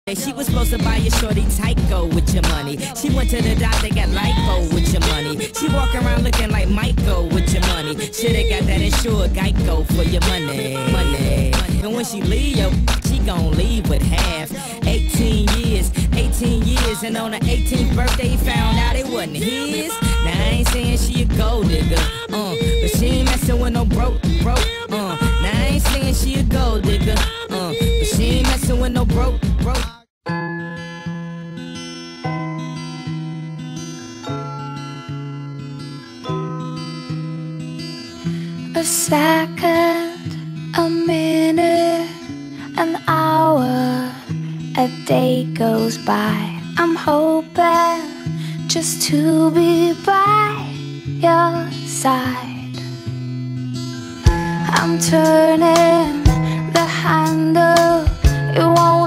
She was supposed to buy your shorty Tyco with your money. She went to the doctor, got lipo with your money. She walk around looking like Michael with your money. Shoulda got that insured Geico for your money. And when she leave, yo, she gon' leave with half. 18 years, and on her 18th birthday, he found out it wasn't his. Now I ain't saying she a gold digger, but she ain't messing with no broke. Now I ain't saying she a gold digger, but she ain't messing with no broke. A second, a minute, an hour, a day goes by. I'm hoping just to be by your side. I'm turning the handle, it won't